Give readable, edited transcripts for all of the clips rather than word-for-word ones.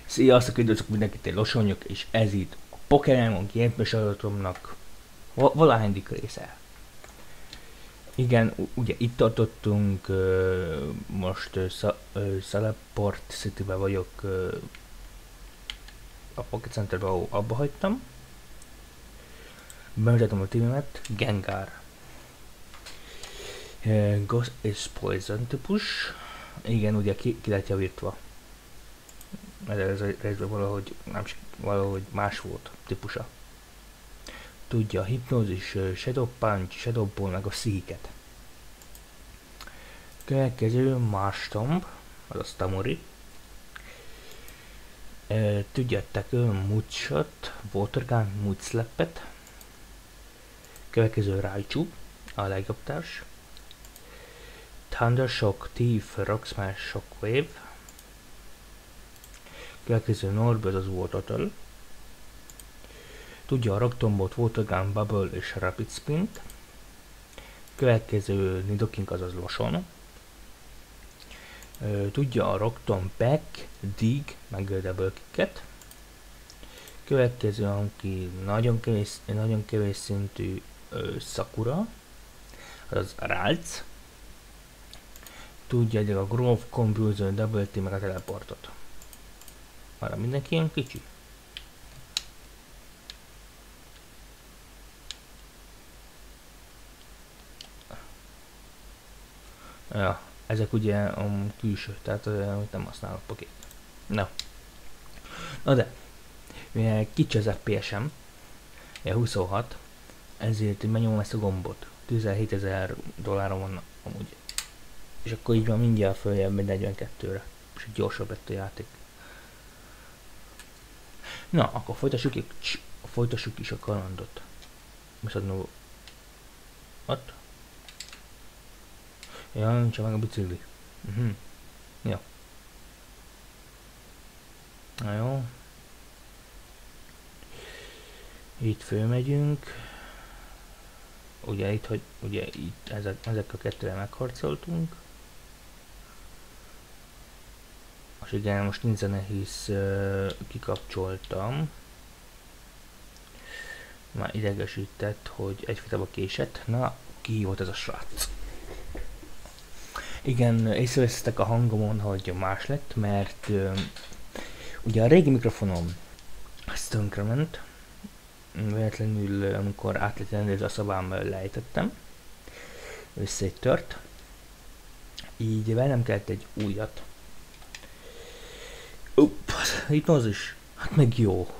Sziasztok, üdvözlök mindenkit, én Losonyok, és ez itt a Pokémon gameplay sorozatomnak valahányadik része. Igen, ugye itt tartottunk, most Saleport City-be vagyok, a Pocket Centerbe, ahol abba hagytam. Bemutatom a tímemet, Gengar. Ghost és Poison típus. Igen, ugye ki lett javítva. Ez a részben valahogy más volt típusa. Tudja a hipnózis, Shadow Punch, Shadow Ball, meg a Psychiket. Következő Marstomp, azaz Tamori. Tudja Mood Shot, Water Gun, Mood Slap-et. Következő Raichu, a legjobb társ. Thunder Shock, Thief, Rock Smash, Shockwave. Következő Norbert, az Water. Tudja a Rock Tombot, Water Gun, Bubble és Rapid Spin-t. Következő Nidoking, azaz Loson. Tudja a Rock Tomb Back, Dig, meg Double Kicket. Következő, aki nagyon kevés szintű Sakura, azaz Ralts. Tudja a Grove, Confusion, Double T, meg a Teleportot. Már mindenki ilyen kicsi. Ja, ezek ugye a külső, tehát nem használok Pokét. Na de, mivel kicsi az FPS-em, 26, ezért megnyomom ezt a gombot. $17,000 van amúgy. És akkor így van mindjárt följebb 42-re. És gyorsabb lett a játék. Na, akkor folytassuk is a kalandot. Most adnom... What? Ja, nincs meg a bicikli. Ja. Na jó. Itt fölmegyünk. Ugye itt ezek a kettőre megharcoltunk. És igen, most nincs nehéz, kikapcsoltam. Már idegesített, hogy egyfajta késett. Na, ki volt ez a srác? Igen, észrevesztek a hangomon, hogy más lett, mert ugye a régi mikrofonom az tönkrement. Véletlenül, amikor át lett rendezve a szobám, lejtettem. Összetört. Így velem kellett egy újat. Hipnózis. Hát meg jó.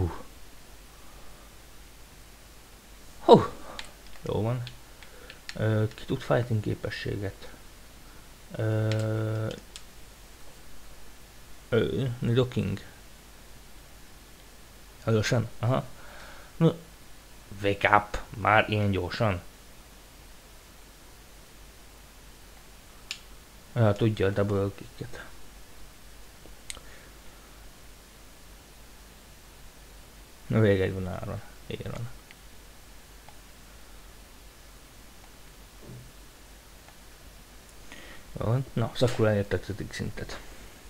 Jó van. Ki tud fighting képességet? Nidoking. Gyorsan? Aha. No, wake up! Már ilyen gyorsan? Ja, tudja a double kicket. Na, vége egy vonáron. Így van. Jó, na, Sakura elérte a 5. szintet.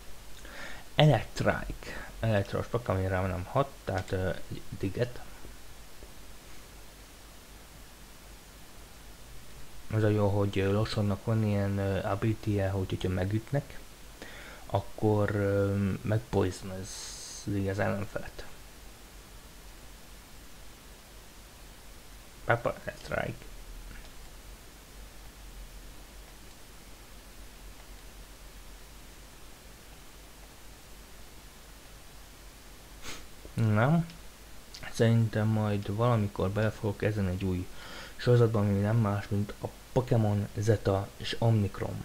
Elektros pak, ami rám nem hat, tehát egy diget. Az a jó, hogy Losonnak van ilyen ability-je, hogyha megütnek, akkor megpoisonizzi az ellenfelet. Papa Strike. Na, szerintem majd valamikor bele fogok kezdeni egy új sorozatban, ami nem más, mint a Pokémon Zeta és Omnicrom.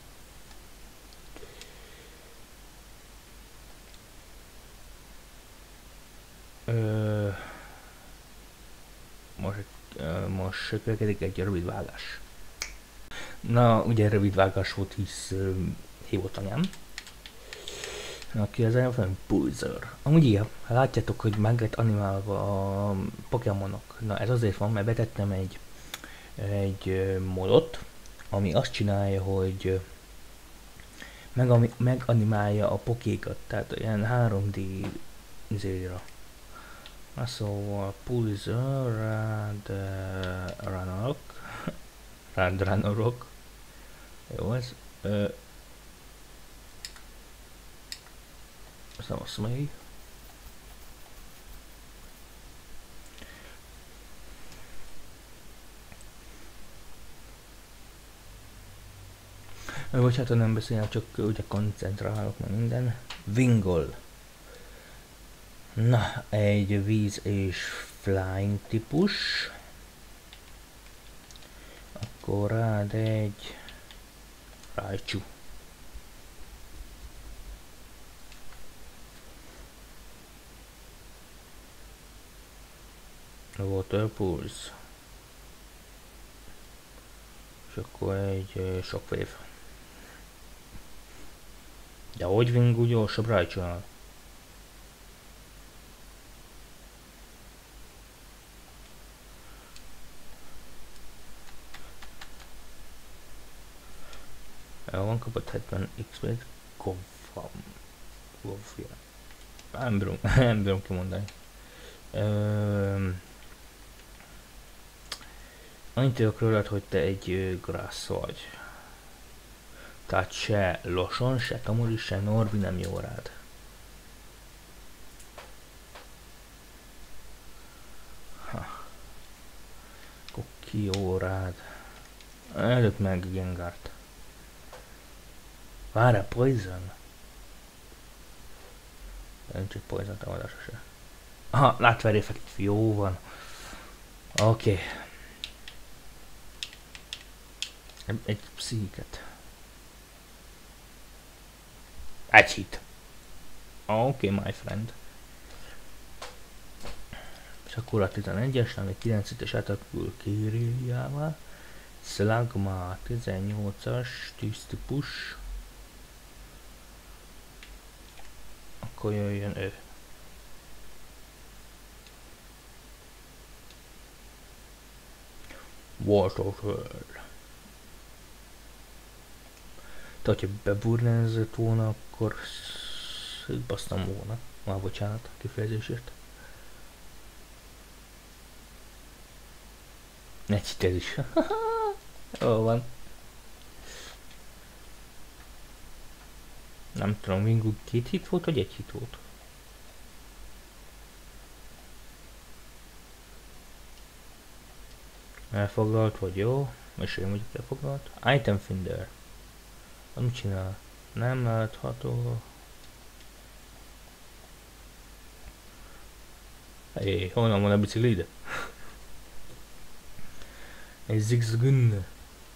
Most következik egy rövid vágás. Na, ugye rövid vágás volt, hisz hívott anyám. Aki az elfen Pulsar. Amúgy igen, látjátok, hogy meg lett animálva a Pokémonok. Na ez azért van, mert betettem egy modot, ami azt csinálja, hogy meganimálja a pokékat, tehát ilyen 3D izéra. Na szóval Pulsar, Ranarok. Jó ez. Szavasz még. Vagy hát nem beszélek, csak ugye koncentrálok meg minden. Wingol. Na, egy víz és flying típus. Akkor rád egy Raichu. Water Pulse. És akkor egy Shockwave. De hogy Wingu gyorsabb Raichu-nál? El van, kapott 70 XP-t. Confirm. Nem bírom kimondani. Annyit tudok rólad, hogy te egy Grass vagy. Tehát se Loson, se Tamori, se Norbi nem jó rád. Akkor ki jó rád? Előbb meg Gengart. Várj, Poison? Nincs egy Poison támadása se. Aha, látver effektív, jó van. Oké. Egy pszichiket. Egy hit. Oké, my friend. És akkor a 11-es, nem egy 9-es átakul Kiriliával. Slugma 18-as, tűztípus. Akkor jöjjön ő. Water World. Tehát, hogyha beburrenzett volna, akkor basztam volna. Már bocsánat a kifejezésért. Egy hit ez is. Jó van. Nem tudom, Wingu 2 hit volt, vagy 1 hit volt? Elfoglalt, vagy jó? És én mondjuk elfoglalt. Item Finder. Mit csinál? Nem látható. Hé, honnan van a biciklid? Egy Zigzagoon.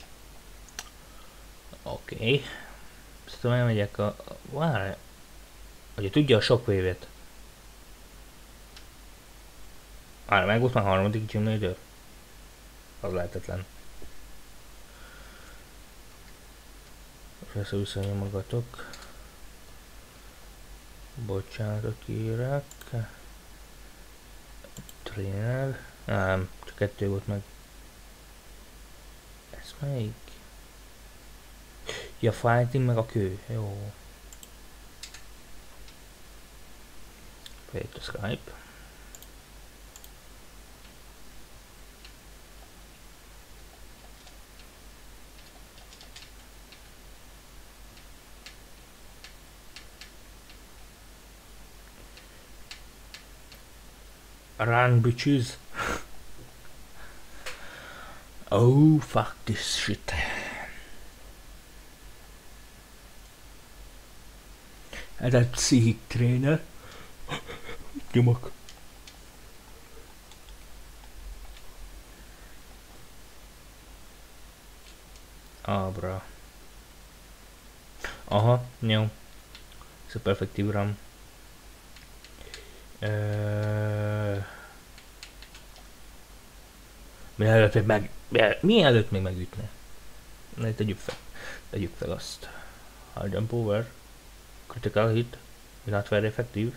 Oké. Szerintem elmegyek a... Várj. Ugye tudja a Shockwave-et. Várj, meg volt már harmadik Gym Leader? Az lehetetlen. És visszanyomogatok. Bocsánatot kérek. Trainer. Nem, csak 2 volt meg. Ez melyik? Ja, fighting meg a kő. Jó. Wait a Skype. Run bitches. Oh fuck this shit. Ez egy pszichik tréner. Nyomok. Abra. Aha, jó. Super effektív RAM. Mielőtt még megütne. Ne, tegyük fel azt. Hard jump over. Critical hit. Not very effective.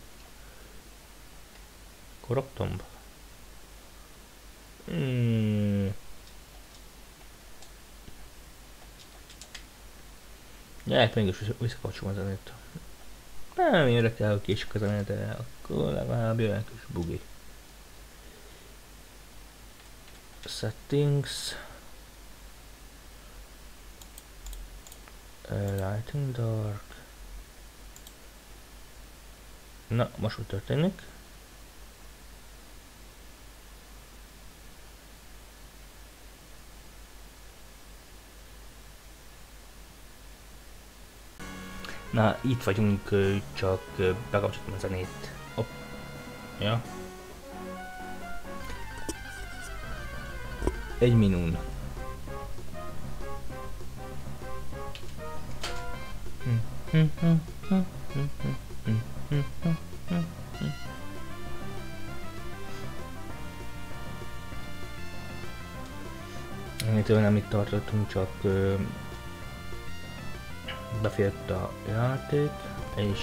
Koroktomb. Gyerek, mégis visszakapcsolom a zenét. Nem érdekel, hogy késik a zenét, de akkor legalább jön kis bugi. Settings. Lighting dark. Na, most mi történik? Na, itt vagyunk, csak bekapcsoltam a zenét. Hopp. Ja. Egy minún. Ennyitől nem itt tartottunk, csak befért a játék, és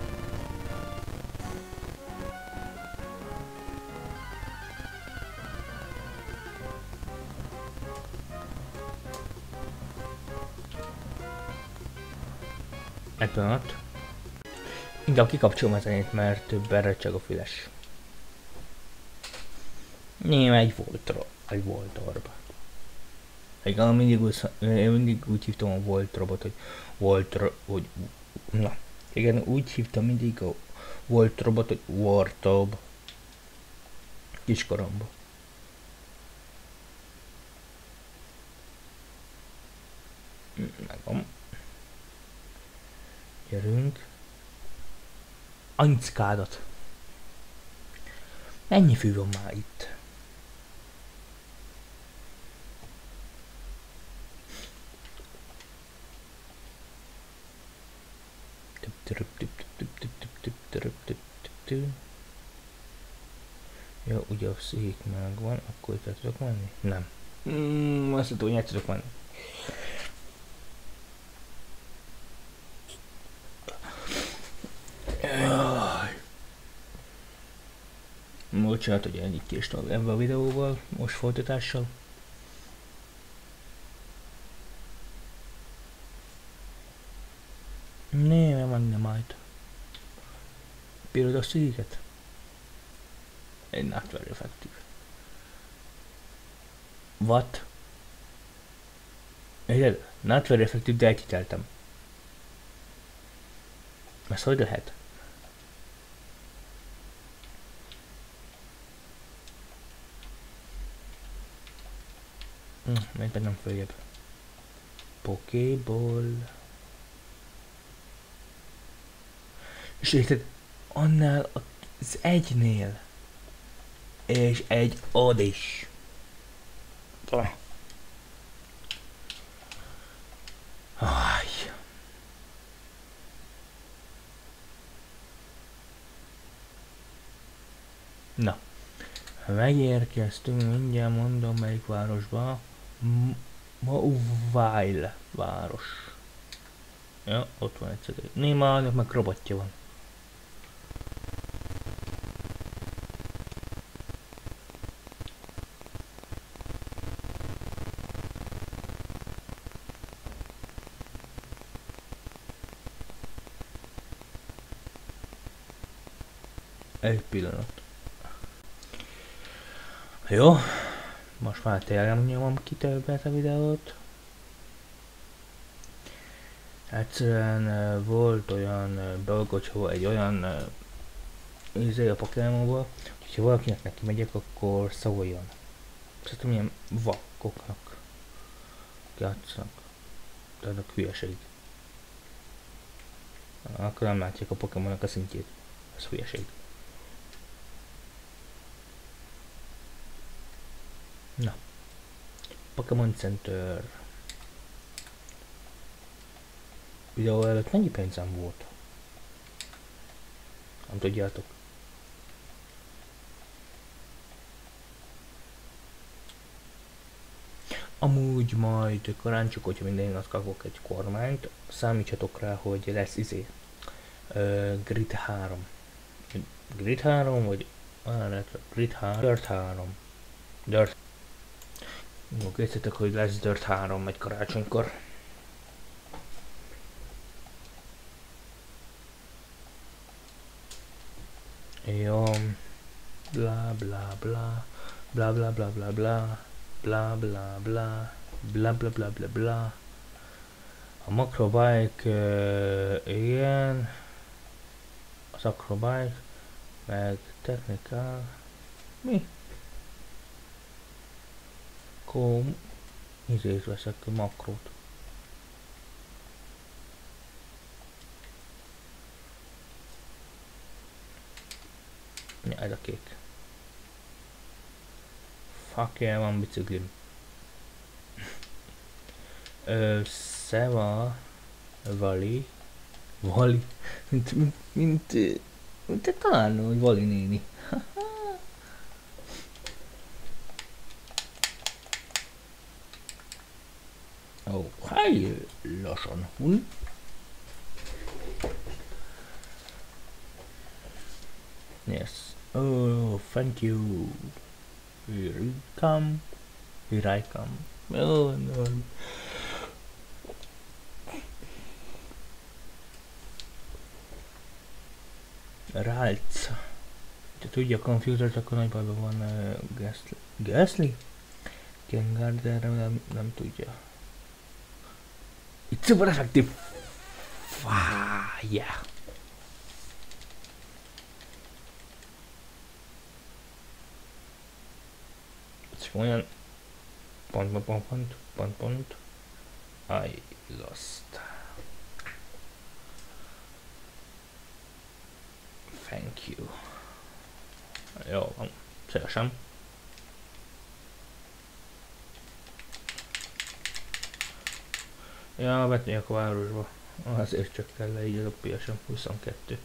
egy pillanat. Inkább kikapcsolom a zenét, mert berrecseg a füles. Nem, egy Voltorb. Igen, mindig úgy hívtam a Voltorbot, hogy na, igen, úgy hívtam mindig a Voltorbot, hogy Wartob. Kiskoromban. Megom. Gyerünk. Anyuckádat. Ennyi fű van már itt. Jó, ugye a szék megvan, akkor itt tudok menni? Nem. Azt tudom, hogy el tudok menni. Bocsánat, hogy ennyit késtem ebben a videóval, most folytatással. Nem menni majd. Például a széket. Egy not very effective. What? Érted? Not very effective, de elhiteltem. Ez hogy lehet? Menj meg nem följebb. Pokéball. És érted? Annál az egynél. És egy ad is. Aj. Na. Megérkeztünk, mindjárt mondom melyik városba. Mauville város. Ja, ott van egyszerű. Némának meg robotja van. Egy pillanat. Jó, most már tényleg nem nyomom ki többet a videót. Egyszerűen volt olyan dolgocsolva, egy olyan izé a Pokémonból, hogyha valakinek neki megyek, akkor szóljon. Szerintem ilyen vakkoknak játszanak. Tehát a hülyeség. Akkor nem látják a Pokémonnak a szintjét. Ez hülyeség. Na. Pokémon Center. Videó előtt mennyi pénzem volt? Nem tudjátok. Amúgy majd karácsonyok, hogyha minden nap kapok egy kormányt, számítsatok rá, hogy lesz Grid 3. Grid 3 vagy Grid 3, Dirt 3. Dirt. Jó, készítek, hogy lesz Dirt 3 egy karácsonykor. Jó. Bla bla bla. Bla bla bla bla bla. Bla bla bla. Bla bla bla bla bla. A Macrobike, igen. Az Acrobike. Meg Technical. Mi? Akkor izét veszek, makrót. Ja, ez a kék. Fuck yeah, van biciklim. Szeva. Vali. Vali. Mint te találnom, hogy Vali néni. Oh, hely, lassan. Yes. Oh, thank you. Here you come. Here I come. Oh, no. Right. Ha tudja a computert, akkor nagy bajban van Gasly? Ken Gardner nem tudja. It's super effective. Yeah. Csak olyan pont. I lost. Thank you. Jó van, szívesen. Ja, betűnjek a városba. Azért csak kell le így az a PSM 22.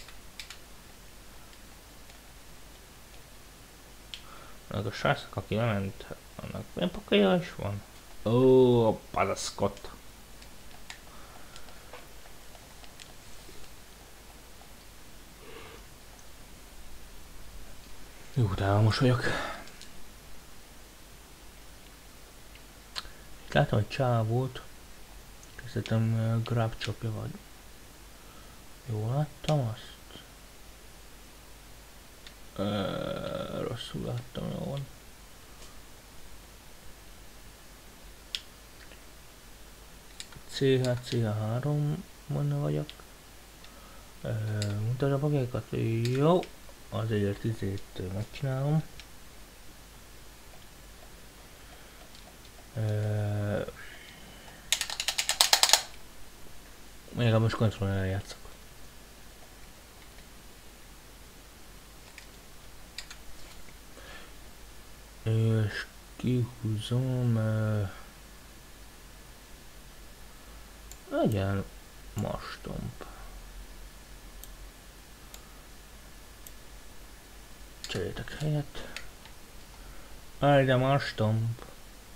Az a srácnak, aki lement, annak milyen pakája is van? Ó, a padaszkot. Jó, de elmosolyog. Látom, hogy csávót. Kezdetem grab csapja vagy. Jól láttam azt? Rosszul láttam, jó van. CH3-ban vagyok. Mutasd a pakékat? Jó. Az egyért izét megcsinálom. Még a most kontrollerrel játszok. És kihúzom legyen mastomp. Cseréljétek helyet. Legyen mastomp.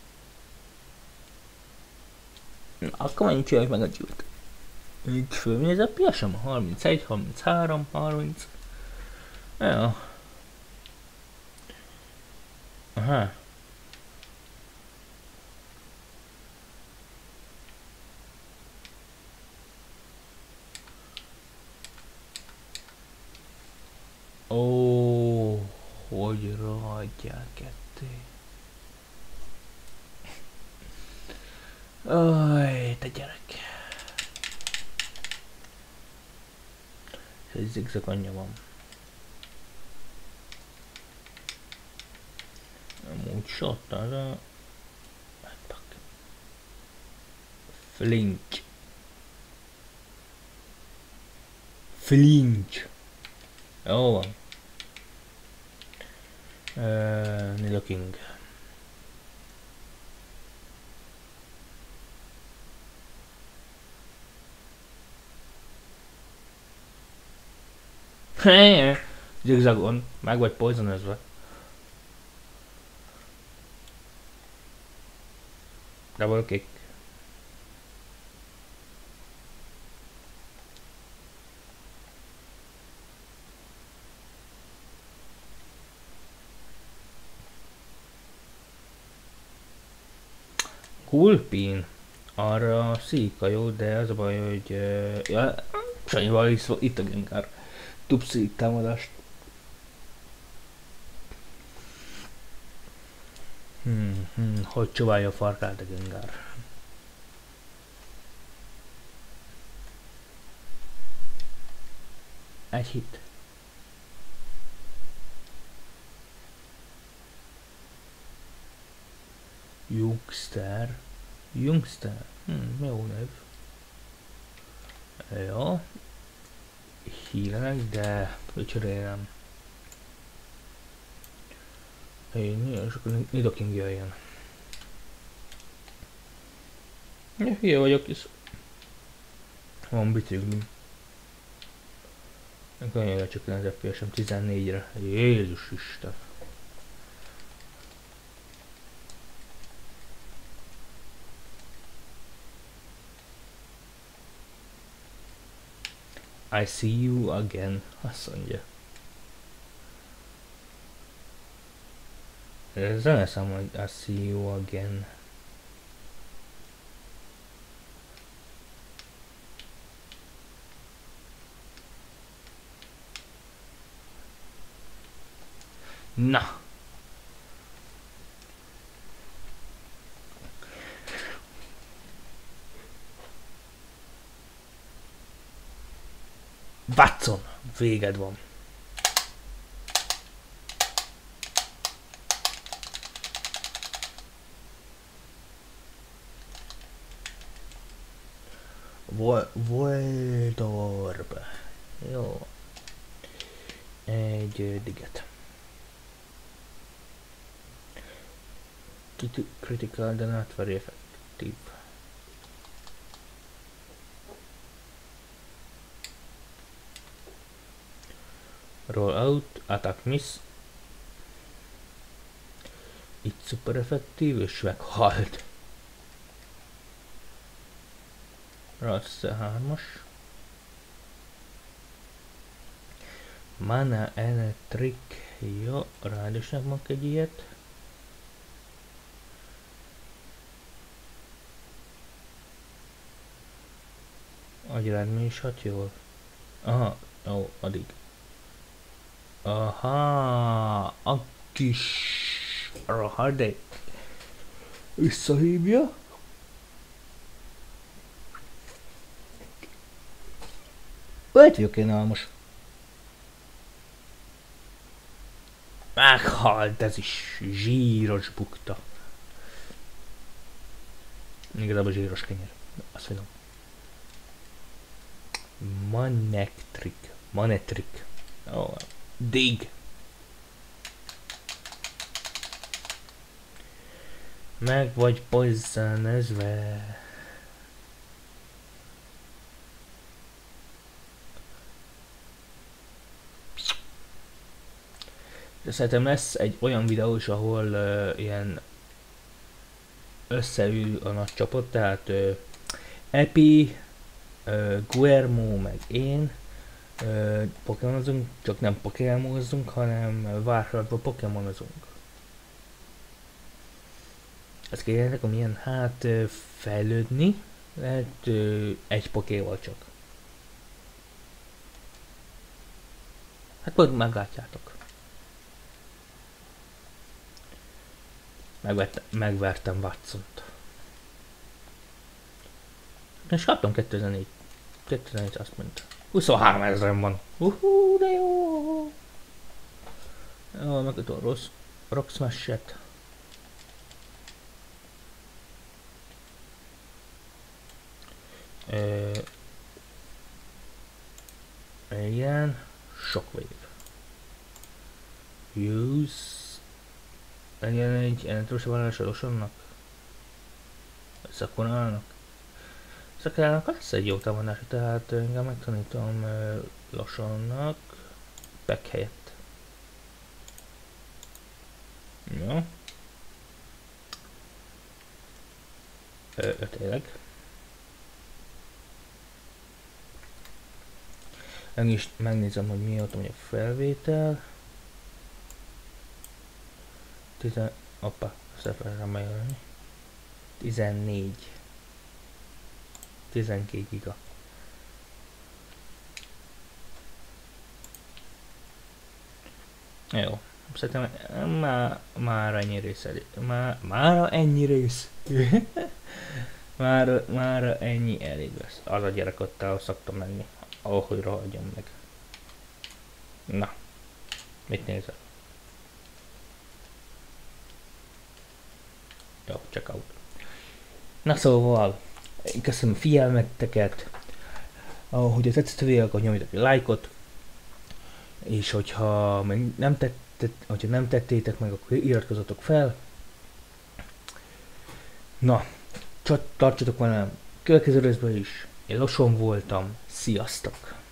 Akkor mennyit csináljuk meg a gyűlt. Így fölmény ez a PSM 31, 33, 30. Ja. Aha. Ó, hogy rohadják ketté. Aj, te gyerek. Ez zigzag anyja van. Amúgy shot az a... Flinch. Flinch. Jó van. Nidoking. Zigzagon, meg vagy poisonözve. Double kick. Hulpin. Arra szíka jó, de az a baj, hogy... ja, Sanyival itt a Gengar. Tupszi támadást. Hogy csóválja a farkát a Gengar. Egy hit. Jungster. Jungster. Jó név. Jó. Hílenek, de cserélem. És akkor Nidoking jöjjön. Hülye vagyok, és van biciklim. Annyira csak az FPS-em 14-re. Jézus Isten. I see you again, azt mondja. Ez nem eszem, hogy I see you again. Na! Watson! Véged van. Voldorb. Jó. Egy diget. Critical, de not very effective. Roll out, attack miss. Itt super effektív, és meghalt. Rasse 3-as. Mana Electric. Jó, ráadásul meg egy ilyet. Agyrád mi is hat jól. Aha, ó, addig. Aha, a kis rohadék visszahívja. Hogy vagyok én álmos? Meghalt, ez is zsíros bukta. Igazából zsíros kenyér. Azt finom. Manectric. Manectric. Oh, dig. Meg vagy poisonezve. De szerintem lesz egy olyan videó is, ahol ilyen összeül a nagy csapat, tehát Epi, Guillermo meg én pokémonozunk, csak nem pokémonozunk, hanem várhatatban pokémonozunk. Ezt kérjenek, amilyen hát fejlődni lehet egy pokéval csak. Hát majd meglátjátok. Megvertem Watsont. És kaptam 2004. 2004 azt mondta. 23 000 van. De jó. Jó, megütöm rossz. Rock Smash-et. Igen. Shockwave. Use. Legyen egy elektrós vállás a Losonnak. Szakurának. Szakurának lesz egy jó támadása, tehát engem megtanítom Losonnak. Pack helyett. Jó. 5 éleg. Megnézem, hogy mi ott a felvétel. Appa, szerfelem megjelölni. 14. 12 giga. Jó. Szerintem már ennyi rész elég. Már ennyi rész. már ennyi elég lesz. Az a gyerek ott el szoktam menni. Ahogy rohadjon meg. Na, mit nézel? Jó, check out. Na szóval, köszönöm a figyelmeteket. Ahogy tetszett a videó, akkor nyomjatok egy lájkot. És hogyha még nem tettétek meg, akkor iratkozzatok fel. Na, tartsatok velem következő részben is. Én Loson voltam. Sziasztok!